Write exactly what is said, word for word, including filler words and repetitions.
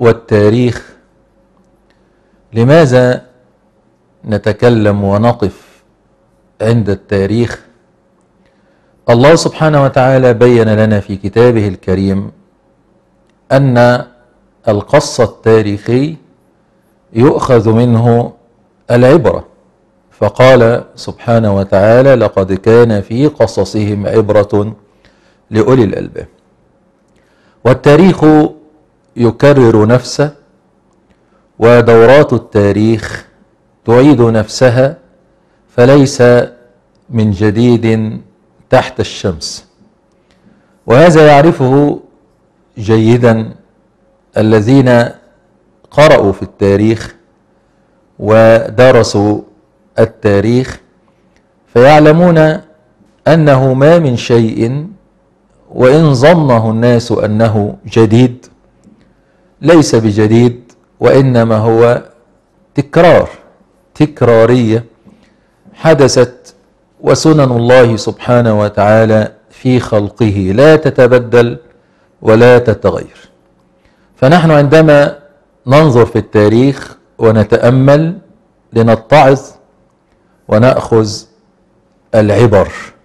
والتاريخ. لماذا نتكلم ونقف عند التاريخ؟ الله سبحانه وتعالى بين لنا في كتابه الكريم أن القص التاريخي يؤخذ منه العبرة، فقال سبحانه وتعالى: لقد كان في قصصهم عبرة لأولي الألباب. والتاريخ يكرر نفسه، ودورات التاريخ تعيد نفسها، فليس من جديد تحت الشمس. وهذا يعرفه جيدا الذين قرأوا في التاريخ ودرسوا التاريخ، فيعلمون أنه ما من شيء وإن ظنه الناس أنه جديد ليس بجديد، وإنما هو تكرار تكرارية حدثت، وسنن الله سبحانه وتعالى في خلقه لا تتبدل ولا تتغير. فنحن عندما ننظر في التاريخ ونتأمل لنتعظ ونأخذ العبر.